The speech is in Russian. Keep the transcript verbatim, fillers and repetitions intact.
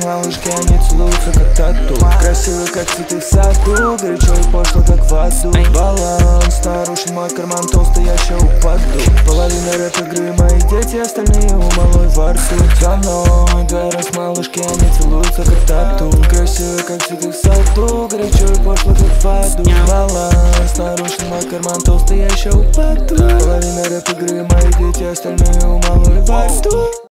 малышки, они целуются как тату. Красивые, как цветы в саду, горячо и пошло, как в аду. Баланс нарушен, мой карман толстый, я ща упаду. Половина рэп-игры, мои дети, остальные у малой во рту. За мной два раз малышки, они целуются как тату. Красивые, как цветы в саду, горячо и пошло, как в аду. Баланс нарушен, мой карман толстый, я ща упаду. Половина рэп-игры, мои дети, остальные у малой во рту.